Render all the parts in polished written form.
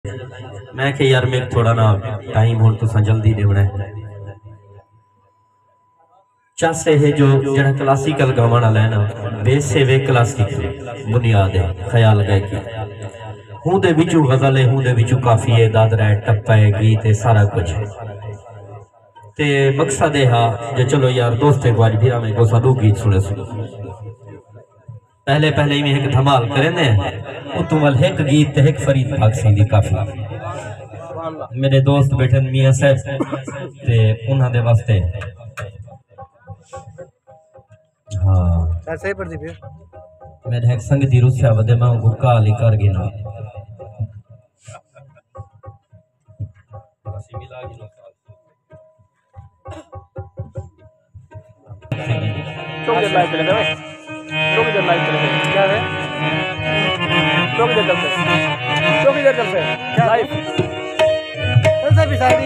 मैं कि यार मेरे थोड़ा ना टाइम हो तो जल्दी देवना है चस है जो जरा क्लासिकल गावन वाला है ना बेस से वे क्लासिक बुनियाद है ख्याल गए की हूं दे विचू गजल है हूं दे विचू काफी है दादरा है टप्पा है गीत है सारा कुछ है ते मकसद है हा जो चलो यार दोस्त एक बार फिर हमें को सादू गीत सुने सुनो पहले पहले ही एक धमाल करें ने तुमल एक गीत एक फरीद भाग सिंधी काफी मेरे दोस्त बैठे मियां साहब ते उन्हां दे वास्ते हाँ सही पड़ती फिर मेरे एक संग दी रुस्या वदे मैं गुक्का अली कर गिना चौक लाइव चले गए चौक लाइव चले गए क्या है चौक चलते क्या लाइव ऐसा भी शादी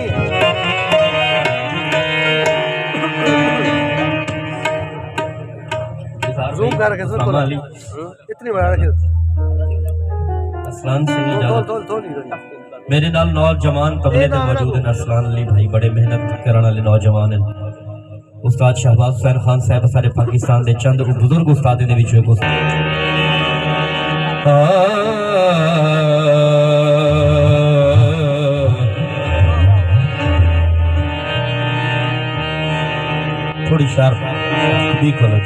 जूम कर रखे सर इतनी बड़ा रखे असलान से ही मेरे नाल नौजवान तबले दे मौजूद हैं असलान अली भाई बड़े मेहनत करने वाले नौजवान हैं उस्ताद शहबाज हुसैन खान साहब सारे पाकिस्तान दे चंद बुजुर्ग उस्ताद दे विचों को थोड़ी शार्प भी खोलो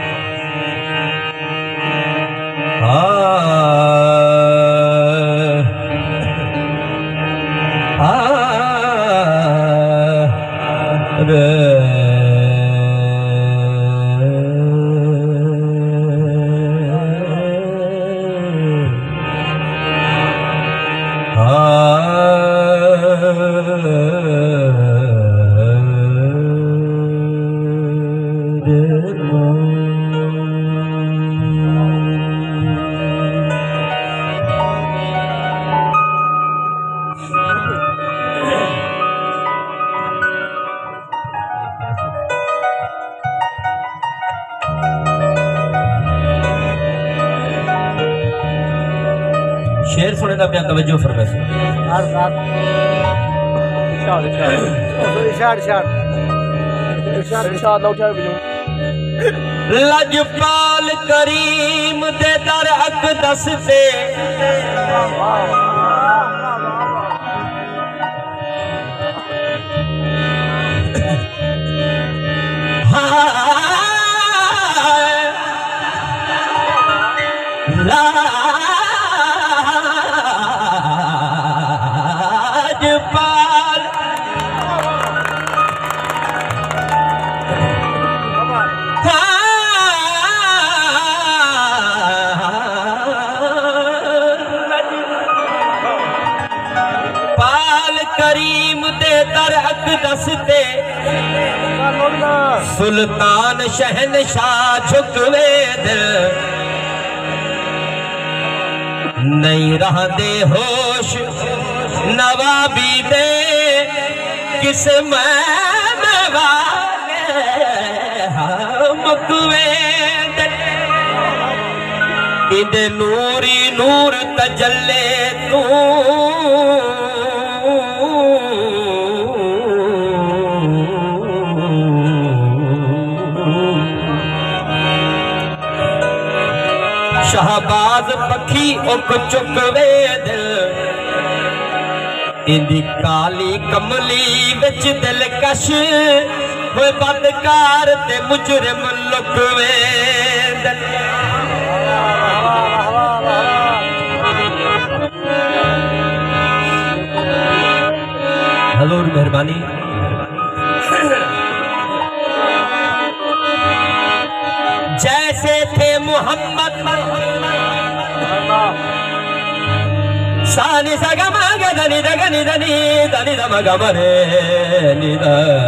शेर सुने का प्यार तवज्जो फरमाए लजपाल करीम दे दर अकदस से करीम दे दर अकदसते सुल्तान शहनशाह झुकवे दिल नहीं रहते होश नवाबी दे किस में मुकवे इद नूरी नूर तजल्ले तू शहबाज पखी उक चुकवे दिल इंदी काली कमली विच दिलकश होए बदकार ते मुजरिम लुकवे दिल हजूर मेहरबानी जैसे थे मोहम्मद सानी सगमा गदनी दगनी दनी दनी दमगम रे निद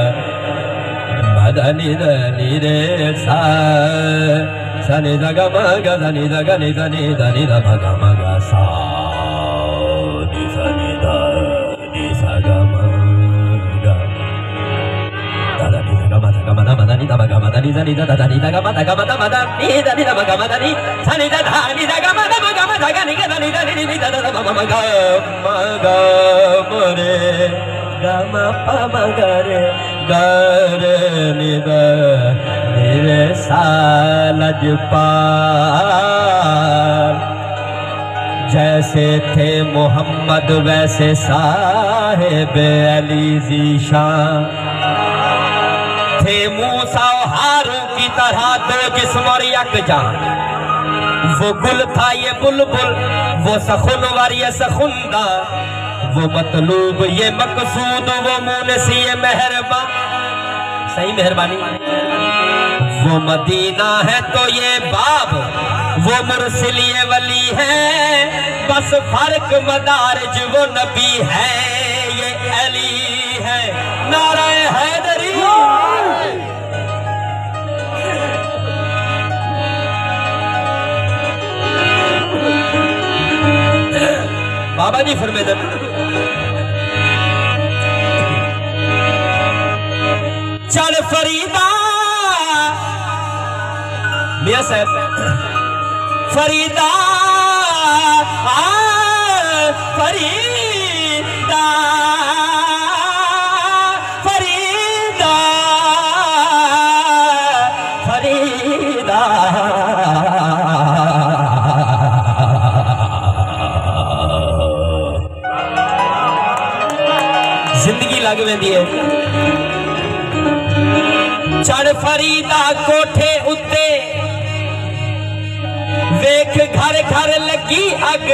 मदनी दनी रे सा सनी दगमा गदनी दगनी दनी दनी दमगम गा सा नि सनी दनी सगम गा दनी दगम दगम दनी दमगम दनी దని ద దని ద గమ ద గమ ద మద ని దని ద గమ ద ని దని ద ధని ద గమ ద గమ ద గని గ దని ద ని ని ద ద మ మ గ రే గమ ప మ గ రే ग रे नि द नि रे सा लजपाल। जैसे थे मोहम्मद वैसे साहिब अली ज़ीशान, थे मूसा और हारून की तरह दो जिस्म और यकजान। वो गुल था ये बुलबुल, वो सखुन वर ये सखुंदा, वो मतलूब ये मकसूद, वो मुनसी ये मेहरबान। सही मेहरबानी। वो मदीना है तो ये बाब, वो मुरसिल ये वली है, बस फर्क मदारिज वो नबी है ये अली है। नारा हैदरी। बाबा जी फरमाते चल फरीदा मियां साहब फरीदा फरीदा फरीदा फरीदा जिंदगी लग वेंदी है। चढ़ फरीदा कोठे उत्ते वेख घर घर लगी अग,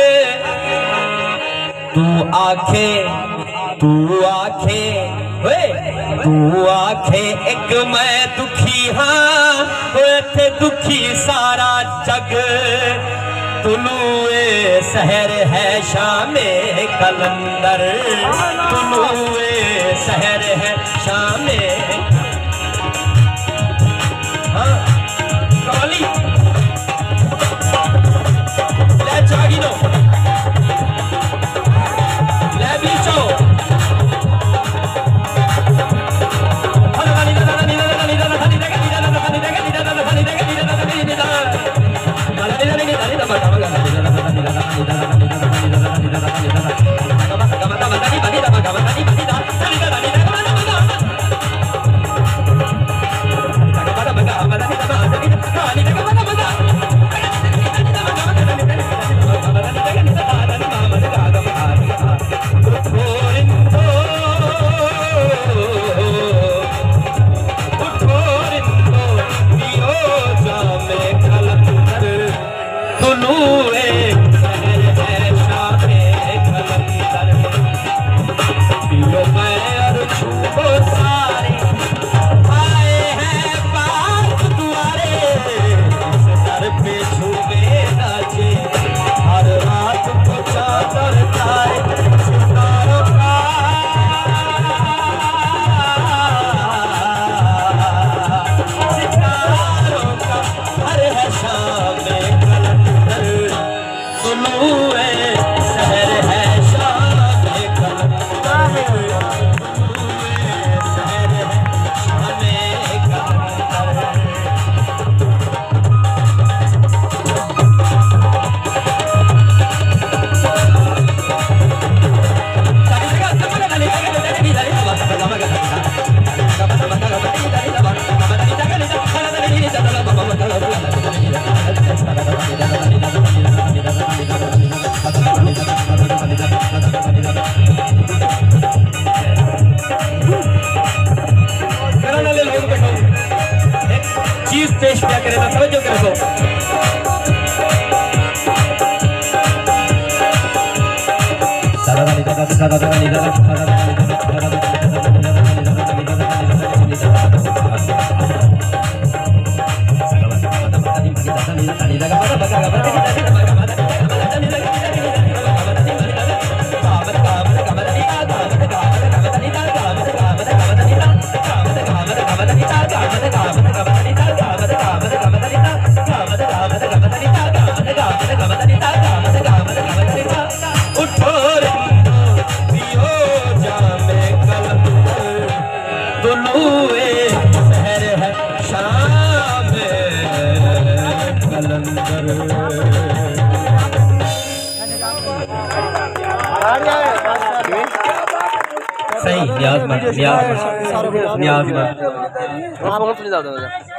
तू आखे तू आखे तू आखे एक मैं दुखी हाँ, थे दुखी सारा जग। तुलुए सहर है शामे कलंदर, तुलुए सहर है शामे कवाली ले जागी नो ले बीचो चीज पेश क्या करे ना समझो कर सो शहर है शाम सही न्याज मत सारा न्याज मत आप कौन सी ज्यादा